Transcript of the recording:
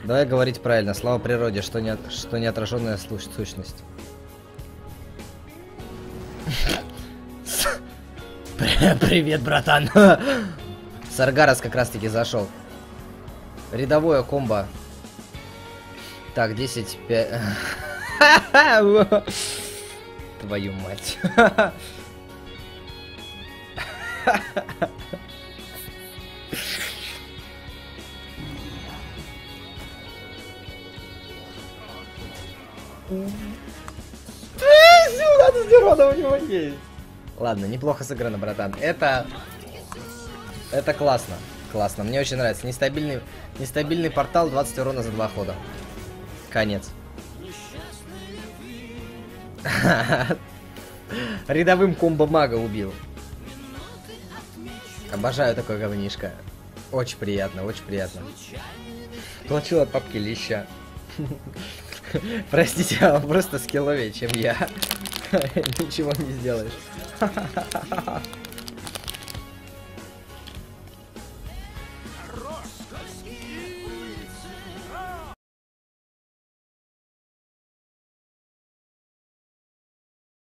Давай говорить правильно. Слава природе, что не отраженная сущность. Привет, братан. Саргарас как раз таки зашел. Рядовое комбо. Так, 10, 5... Твою мать. У него есть. Ладно, неплохо сыграно, братан. Это классно. Классно. Мне очень нравится. Нестабильный портал, 20 урона за 2 хода. Конец. Рядовым комбо-мага убил. Обожаю такое говнишко. Очень приятно, очень приятно. Получил от папки леща. Простите, он просто скилловее, чем я. Ничего не сделаешь.